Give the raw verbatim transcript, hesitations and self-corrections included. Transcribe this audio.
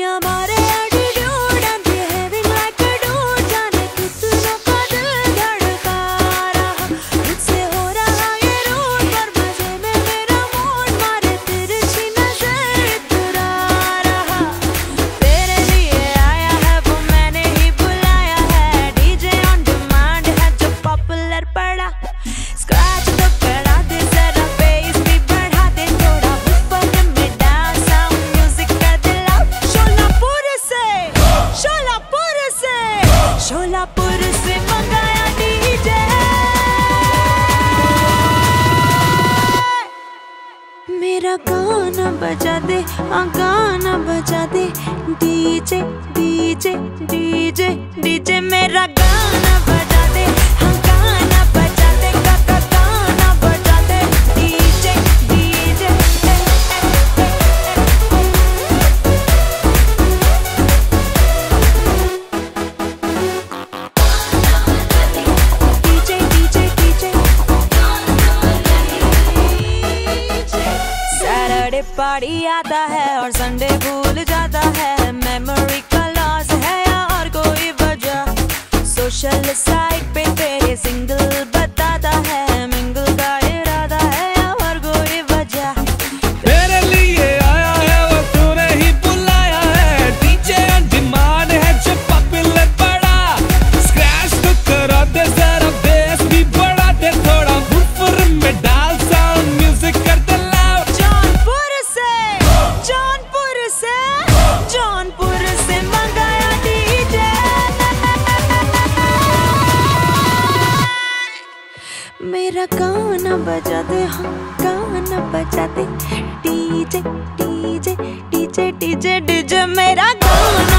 हमारे attitude and behaving like a dude, जाने कितनों का दिल धड़का रहा, मुझसे हो रहा ये रूठ, पर मजे में मेरा मूड, मारे तिरछी नजर इतरा रहा। तेरे लिए आया है वो मैंने ही बुलाया है, डीजे ऑन डिमांड है जो पॉपुलर पड़ा, स्क्रैच तो करा दे जरा, बेस भी बढ़ा दे थोड़ा, ऊपर में डांस साउंड म्यूजिक कर दे लाउड, शोलापुर से शोलापुर से शोलापुर से मंगाया डीजे, मेरा गाना बजा दे, हाँ गाना बजा दे, डीजे डीजे डीजे डीजे मेरा गाना बजा दे, हाँ गाना बजा दे, काका गाना बजा दे, DJ DJ DJ DJ DJ. Saturday party आता है और संडे भूल जाता है, मेमोरी का लॉस है या और कोई वजह, सोशल साइट पे तेरे सिंगल बताता है, मिंगल का इरादा है या और कोई वजह। तेरे लिए आया है वो तूने ही बुलाया है, डीजे ऑन डिमांड है जो पॉपुलर पड़ा, स्क्रैच तो करा दे जरा, बेस भी बढ़ा दे थोड़ा, ऊपर में डाल साउंड म्यूजिक कर दे लाउड, जौनपुर से जौनपुर से जौनपुर से मंगाया डीजे, मेरा गाना बजा दे, हाँ गाना बजा दे, DJ DJ DJ DJ DJ मेरा गाना